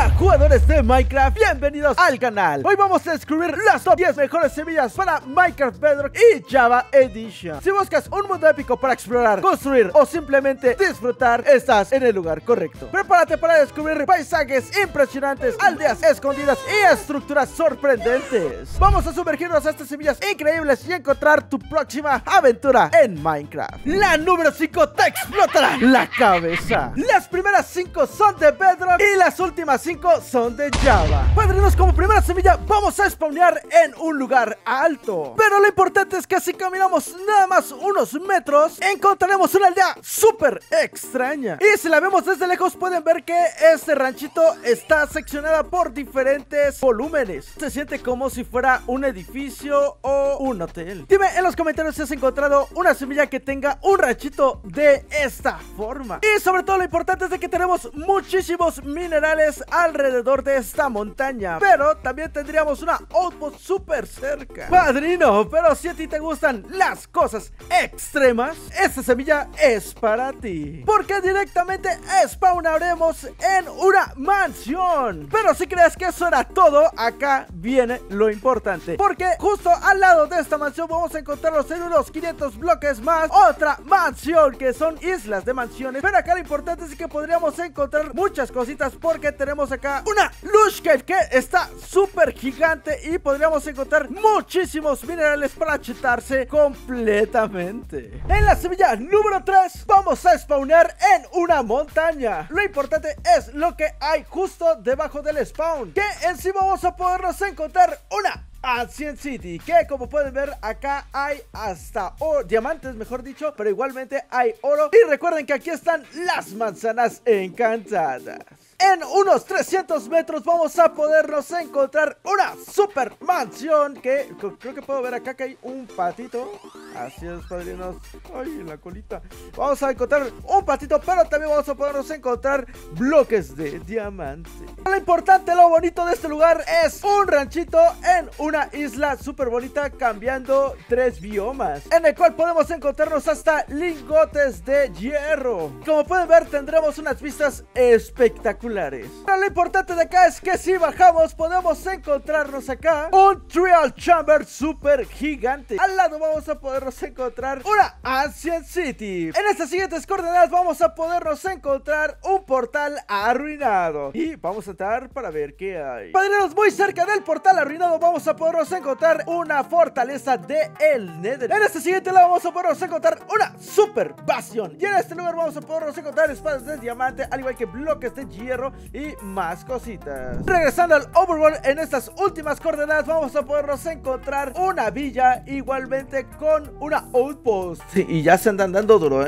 Hola jugadores de Minecraft, bienvenidos al canal. Hoy vamos a descubrir las top 10 mejores semillas para Minecraft Bedrock y Java Edition. Si buscas un mundo épico para explorar, construir o simplemente disfrutar, estás en el lugar correcto. Prepárate para descubrir paisajes impresionantes, aldeas escondidas y estructuras sorprendentes. Vamos a sumergirnos a estas semillas increíbles y encontrar tu próxima aventura en Minecraft. La número 5 te explotará la cabeza. Las primeras 5 son de Bedrock y las últimas 5 son de Java. Padrinos, como primera semilla vamos a spawnear en un lugar alto, pero lo importante es que si caminamos nada más unos metros encontraremos una aldea súper extraña. Y si la vemos desde lejos pueden ver que este ranchito está seccionada por diferentes volúmenes. Se siente como si fuera un edificio o un hotel. Dime en los comentarios si has encontrado una semilla que tenga un ranchito de esta forma. Y sobre todo lo importante es de que tenemos muchísimos minerales alrededor de esta montaña, pero también tendríamos una outpost súper cerca. Padrino, pero si a ti te gustan las cosas extremas, esta semilla es para ti, porque directamente spawnaremos en una mansión. Pero si crees que eso era todo, acá viene lo importante, porque justo al lado de esta mansión vamos a encontrarnos en unos 500 bloques más otra mansión, que son islas de mansiones. Pero acá lo importante es que podríamos encontrar muchas cositas, porque tenemos acá una Lush Cave que está súper gigante y podríamos encontrar muchísimos minerales para chetarse completamente. En la semilla número 3 vamos a spawnear en una montaña. Lo importante es lo que hay justo debajo del spawn, que en sí vamos a podernos encontrar una Ancient City, que como pueden ver acá hay hasta diamantes, mejor dicho, pero igualmente hay oro. Y recuerden que aquí están las manzanas encantadas. En unos 300 metros vamos a podernos encontrar una super mansión, que creo que puedo ver acá que hay un patito. Así es, padrinos. Ay, la colita. Vamos a encontrar un patito, pero también vamos a podernos encontrar bloques de diamante. Lo importante, lo bonito de este lugar es un ranchito en una isla súper bonita, cambiando 3 biomas, en el cual podemos encontrarnos hasta lingotes de hierro. Como pueden ver, tendremos unas vistas espectaculares. Pero lo importante de acá es que si bajamos podemos encontrarnos acá un Trial Chamber super gigante. Al lado vamos a podernos encontrar una Ancient City. En estas siguientes coordenadas vamos a podernos encontrar un portal arruinado, y vamos a entrar para ver qué hay. Padrinos, muy cerca del portal arruinado vamos a podernos encontrar una fortaleza de el Nether. En este siguiente lado vamos a podernos encontrar una super bastion, y en este lugar vamos a podernos encontrar espadas de diamante, al igual que bloques de hierro y más cositas. Regresando al overworld, en estas últimas coordenadas vamos a podernos encontrar una villa, igualmente con una outpost. Sí, y ya se andan dando duro,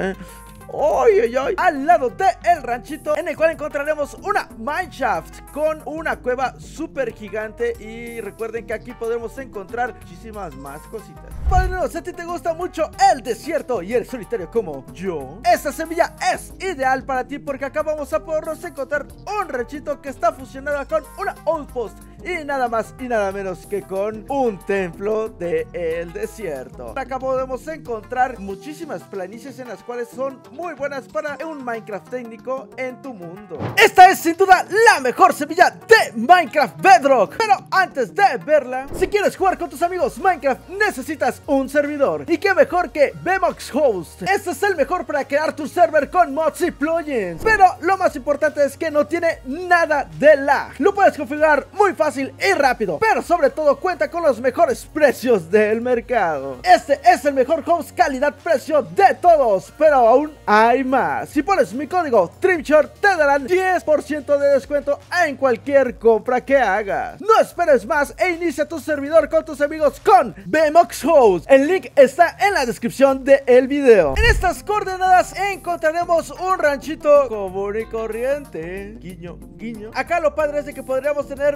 ¡ay, ay, ay! Al lado de el ranchito, en el cual encontraremos una mineshaft con una cueva súper gigante. Y recuerden que aquí podremos encontrar muchísimas más cositas. Padrinos, si a ti te gusta mucho el desierto y el solitario como yo, esta semilla es ideal para ti, porque acá vamos a podernos encontrar un ranchito que está fusionado con una outpost, y nada más y nada menos que con un templo del desierto. Acá podemos encontrar muchísimas planicies, en las cuales son muy buenas para un Minecraft técnico en tu mundo. Esta es sin duda la mejor semilla de Minecraft Bedrock. Pero antes de verla, si quieres jugar con tus amigos Minecraft, necesitas un servidor. Y qué mejor que Vemox Host. Este es el mejor para crear tu server con mods y plugins. Pero lo más importante es que no tiene nada de lag. Lo puedes configurar muy fácil y rápido, pero sobre todo cuenta con los mejores precios del mercado. Este es el mejor host calidad-precio de todos, pero aún hay más. Si pones mi código TRIMSHORT te darán 10% de descuento en cualquier compra que hagas. No esperes más e inicia tu servidor con tus amigos con Vemox Host. El link está en la descripción del video. En estas coordenadas encontraremos un ranchito común y corriente. Guiño, guiño. Acá lo padre es de que podríamos tener un ranchito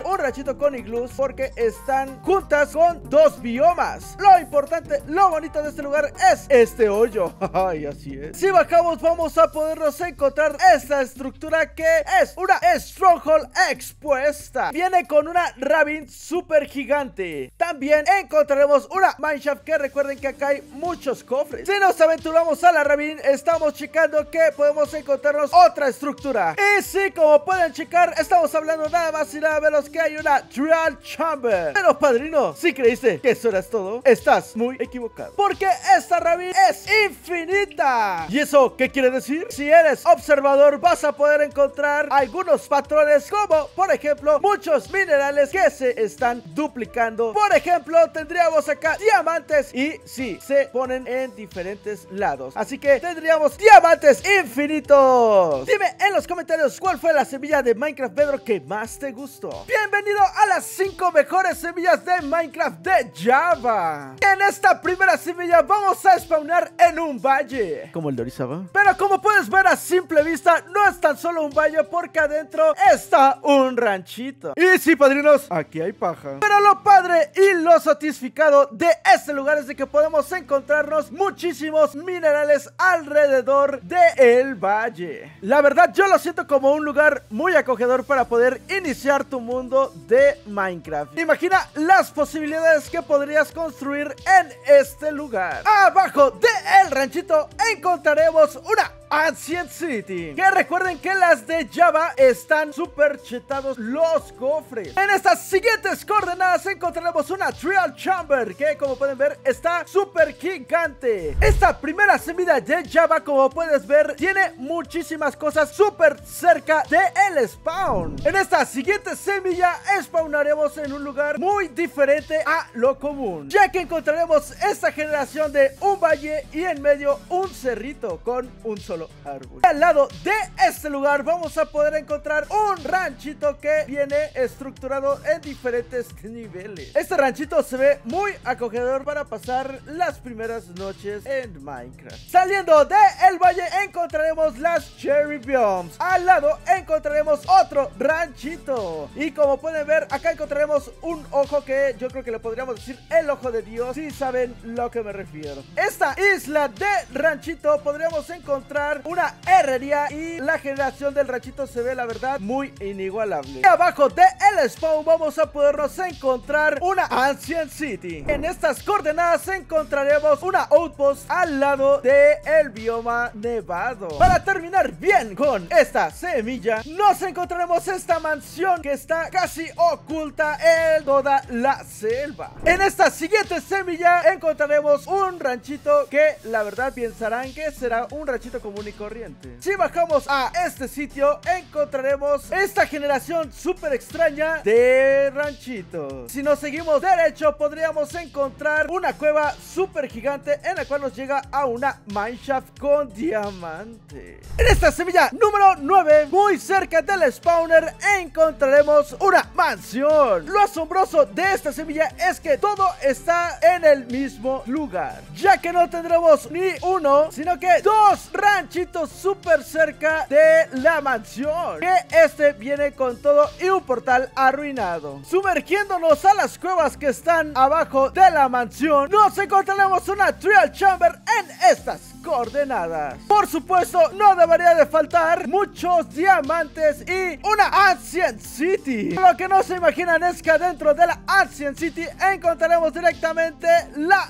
ranchito con iglús porque están juntas con dos biomas. Lo importante, lo bonito de este lugar es este hoyo. Ay, así es. Si bajamos vamos a podernos encontrar esta estructura que es una Stronghold expuesta. Viene con una ravine super gigante. También encontraremos una mineshaft, que recuerden que acá hay muchos cofres. Si nos aventuramos a la ravine, estamos checando que podemos encontrarnos otra estructura. Y sí, como pueden checar, estamos hablando nada más y nada menos que hay una Trial Chamber. Pero padrino, si creíste que eso era todo, estás muy equivocado, porque esta ravine es infinita. ¿Y eso qué quiere decir? Si eres observador vas a poder encontrar algunos patrones, como por ejemplo muchos minerales que se están duplicando. Por ejemplo, tendríamos acá diamantes, y sí, se ponen en diferentes lados, así que tendríamos diamantes infinitos. Dime en los comentarios cuál fue la semilla de Minecraft Bedrock que más te gustó. Bienvenido a las 5 mejores semillas de Minecraft de Java. En esta primera semilla vamos a spawnar en un valle, como el de Orizaba. Pero como puedes ver a simple vista, no es tan solo un valle, porque adentro está un ranchito. Y sí, padrinos, aquí hay paja. Pero lo padre y lo satisficado de este lugar es de que podemos encontrarnos muchísimos minerales alrededor del valle. La verdad, yo lo siento como un lugar muy acogedor para poder iniciar tu mundo de Minecraft. Imagina las posibilidades que podrías construir en este lugar. Abajo del ranchito encontraremos una Ancient City, que recuerden que las de Java están súper chetados los cofres. En estas siguientes coordenadas encontraremos una Trial Chamber, que como pueden ver está súper gigante. Esta primera semilla de Java, como puedes ver, tiene muchísimas cosas súper cerca del spawn. En esta siguiente semilla spawnaremos en un lugar muy diferente a lo común, ya que encontraremos esta generación de un valle y en medio un cerrito con un solo árbol. Al lado de este lugar vamos a poder encontrar un ranchito que viene estructurado en diferentes niveles. Este ranchito se ve muy acogedor para pasar las primeras noches en Minecraft. Saliendo del valle encontraremos las Cherry Biomes. Al lado encontraremos otro ranchito, y como pueden ver acá encontraremos un ojo que yo creo que le podríamos decir el ojo de Dios, si saben lo que me refiero. Esta isla de ranchito podríamos encontrar una herrería, y la generación del ranchito se ve la verdad muy inigualable. Y abajo de el spawn vamos a podernos encontrar una Ancient City. En estas coordenadas encontraremos una outpost al lado de el bioma nevado. Para terminar bien con esta semilla, nos encontraremos esta mansión que está casi oculta en toda la selva. En esta siguiente semilla encontraremos un ranchito que la verdad pensarán que será un ranchito común y corriente. Si bajamos a este sitio encontraremos esta generación súper extraña de ranchitos. Si nos seguimos derecho podríamos encontrar una cueva súper gigante en la cual nos llega a una mineshaft con diamante. En esta semilla número 9, muy cerca del spawner, encontraremos una mansión. Lo asombroso de esta semilla es que todo está en el mismo lugar, ya que no tendremos ni uno, sino que dos ranchitos súper cerca de la mansión, que este viene con todo y un portal arruinado. Sumergiéndonos a las cuevas que están abajo de la mansión, nos encontraremos una Trial Chamber en estas coordenadas. Por supuesto, no debería de faltar muchos diamantes y una Ancient City. Lo que no se imaginan es que adentro de la Ancient City encontraremos directamente la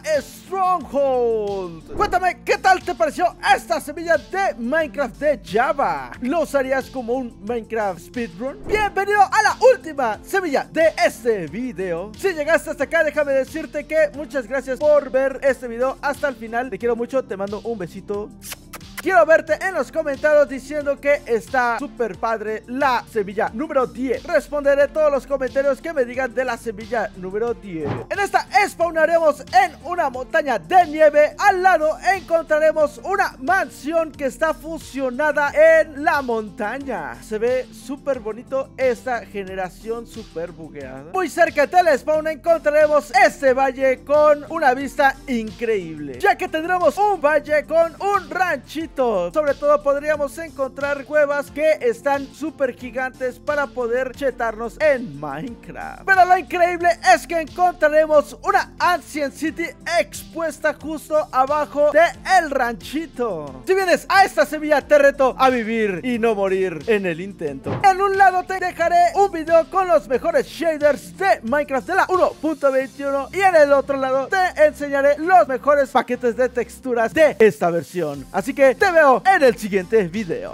Stronghold. Cuéntame, ¿qué tal te pareció esta semilla de Minecraft de Java? ¿Lo usarías como un Minecraft speedrun? Bienvenido a la última semilla de este video. Si llegaste hasta acá, déjame decirte que muchas gracias por ver este video hasta el final. Te quiero mucho, te mando un besito. Quiero verte en los comentarios diciendo que está súper padre la semilla número 10. Responderé todos los comentarios que me digan de la semilla número 10. En esta spawnaremos en una montaña de nieve. Al lado encontraremos una mansión que está fusionada en la montaña. Se ve súper bonito esta generación súper bugueada. Muy cerca del spawn encontraremos este valle con una vista increíble, ya que tendremos un valle con un ranchito bonito. Sobre todo podríamos encontrar cuevas que están súper gigantes para poder chetarnos en Minecraft. Pero lo increíble es que encontraremos una Ancient City expuesta justo abajo de el ranchito. Si vienes a esta semilla te reto a vivir y no morir en el intento. En un lado te dejaré un video con los mejores shaders de Minecraft de la 1.21 y en el otro lado te enseñaré los mejores paquetes de texturas de esta versión. Así que te veo en el siguiente video.